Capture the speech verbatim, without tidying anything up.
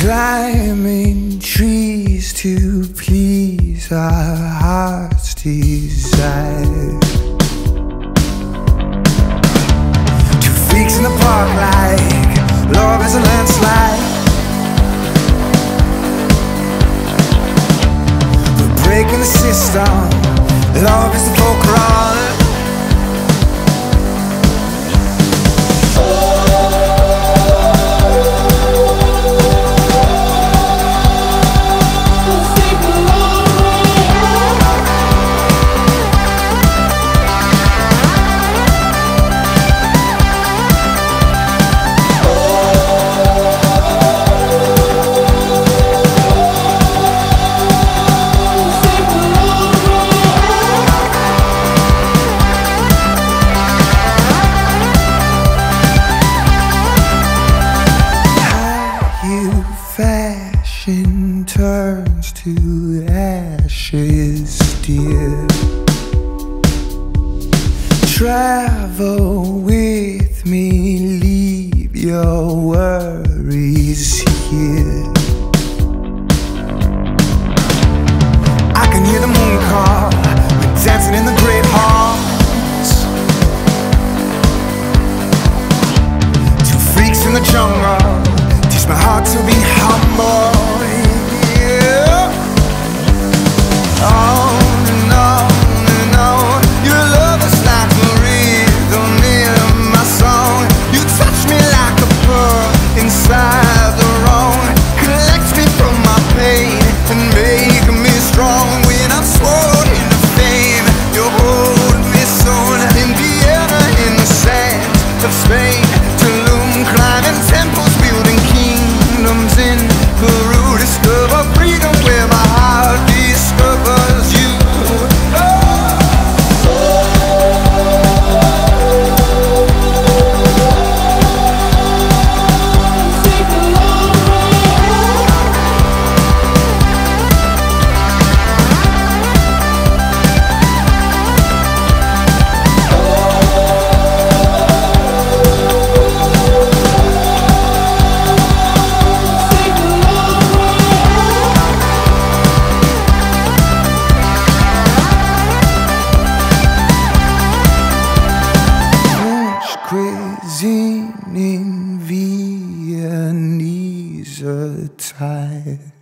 climbing trees to please our heart's desire. Two freaks in the park like love is a landslide. We're breaking the system, love is the fulcrum. Fashion turns to ashes, dear. Travel with me, leave your worries here. I can hear the moon call, we're dancing in the great halls. Two freaks in the jungle, teach my heart to be humble. Yeah. On and on and on, your love is like the rhythm in my song. You touch me like a pearl inside the wrong. Collect me from my pain and make me strong. When I'm swallowed into fame, you hold me soon. In Vienna, in the sand of Spain, Tulum, climbing temples, building kingdoms in Peru. Discover freedom where my heart discovers you. Cuisine in Viennese attire.